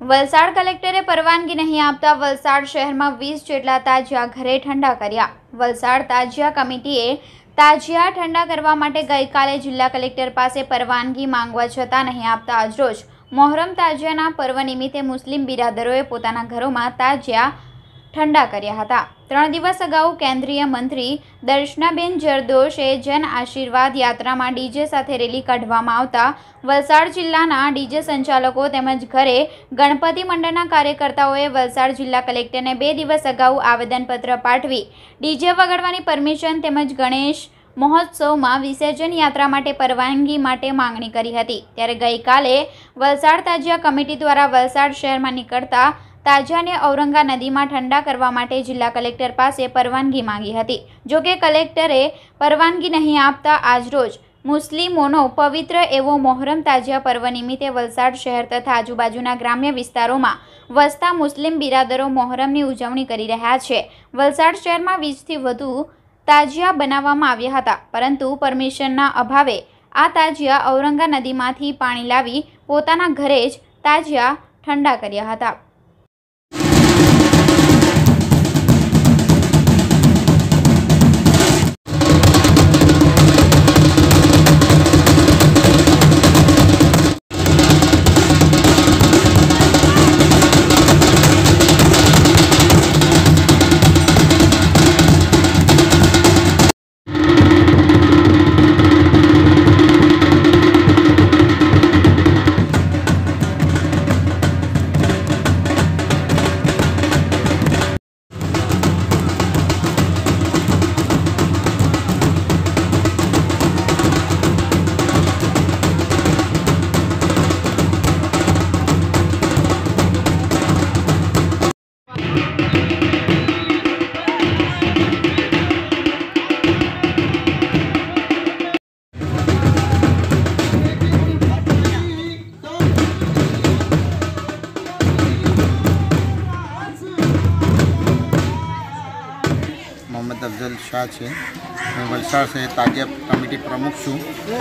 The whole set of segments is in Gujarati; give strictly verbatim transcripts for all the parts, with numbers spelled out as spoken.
વલસાડ કલેક્ટરે પરવાનગી નહીં આપતા વલસાડ શહેરમાં વીસ જેટલા તાજિયા ઘરે ઠંડા કર્યા। વલસાડ તાજિયા કમિટીએ તાજિયા ઠંડા કરવા માટે ગઈકાલે જિલ્લા કલેક્ટર પાસે પરવાનગી માંગવા છતાં નહીં આપતા આજરોજ મોહરમ તાજિયાના પર્વ નિમિત્તે મુસ્લિમ બિરાદરોએ પોતાના ઘરોમાં તાજિયા ઠંડા કર્યા હતા। ત્રણ દિવસ અગાઉ કેન્દ્રીય મંત્રી દર્શનાબેન જરદોશે જન આશીર્વાદ યાત્રામાં ડીજે સાથે રેલી કાઢવામાં આવતા વલસાડ જિલ્લાના ડીજે સંચાલકો તેમજ ઘરે ગણપતિ મંડળના કાર્યકર્તાઓએ વલસાડ જિલ્લા કલેક્ટરને બે દિવસ અગાઉ આવેદનપત્ર પાઠવી ડીજે વગાડવાની પરમિશન તેમજ ગણેશ મહોત્સવમાં વિસર્જન યાત્રા માટે પરવાનગી માટે માંગણી કરી હતી। ત્યારે ગઈકાલે વલસાડ તાજિયા કમિટી દ્વારા વલસાડ શહેરમાં નીકળતા તાજિયાને ઔરંગા નદીમાં ઠંડા કરવા માટે જિલ્લા કલેક્ટર પાસે પરવાનગી માંગી હતી। જોકે કલેક્ટરે પરવાનગી નહીં આપતા આજરોજ મુસ્લિમોનો પવિત્ર એવો મોહરમ તાજિયા પર્વ નિમિત્તે વલસાડ શહેર તથા આજુબાજુના ગ્રામ્ય વિસ્તારોમાં વસતા મુસ્લિમ બિરાદરો મોહરમની ઉજવણી કરી રહ્યા છે। વલસાડ શહેરમાં વીસથી વધુ તાજિયા બનાવવામાં આવ્યા હતા, પરંતુ પરમિશનના અભાવે આ તાજિયા ઔરંગા નદીમાંથી પાણી લાવી પોતાના ઘરે જ તાજિયા ઠંડા કર્યા હતા। मोहम्मद अफजल शाह है। मैं वलसाड से ताजिया कमिटी प्रमुख छूँ।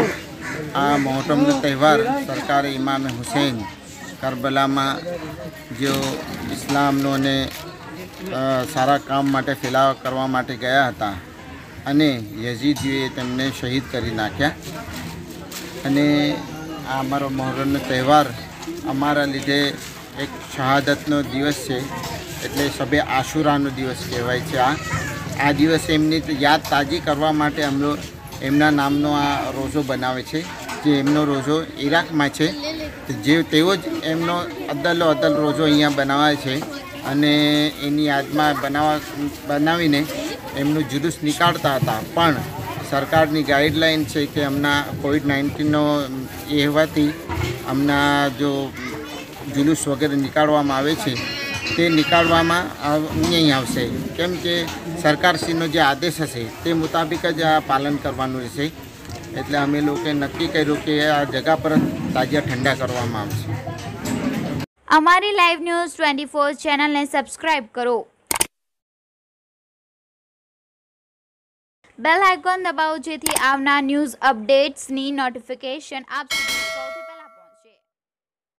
आ मोहर्रमનો તહેવાર સરકારે ઇમામ હુસૈન કરબલામાં जो ઇસ્લામનો ને સારા કામ માટે ફેલાવા કરવા માટે ગયા હતા અને યઝીદીઓએ તેમને શહીદ કરી નાખ્યા અને આ અમારો મોહર્રમનો તહેવાર અમારા લીધે એક શહાદતનો દિવસ છે, એટલે સબે આશુરાનો દિવસ કહેવાય છે। આ આ દિવસે એમની યાદ તાજી કરવા માટે અમલો એમના નામનો આ રોઝો બનાવે છે, જે એમનો રોઝો ઈરાકમાં છે, જે તેઓ જ એમનો અદલો અદલ રોઝો અહીંયા બનાવાય છે અને એની યાદમાં બનાવવા બનાવીને એમનું જુલુસ નીકાળતા હતા। પણ સરકારની ગાઈડલાઇન છે કે હમણાં કોવિડ નાઇન્ટીનનો એ હોવાથી હમણાં જો જુલુસ વગેરે નીકાળવામાં આવે છે તે નીકાળવામાં નહીં આવશે, કેમ કે સરકારશ્રીનો જે આદેશ હશે તે મુતાબિક જ આ પાલન કરવાનું રહેશે। એટલે અમે લોકોએ નક્કી કર્યું કે આ જગા પર તાજિયા ઠંડા કરવામાં આવશે। અમારી લાઈવ ન્યૂઝ ટ્વેન્ટી ફોર ચેનલને સબસ્ક્રાઇબ કરો, બેલ આઇકોન દબાવો જેથી આવનાર ન્યૂઝ અપડેટ્સની નોટિફિકેશન આપ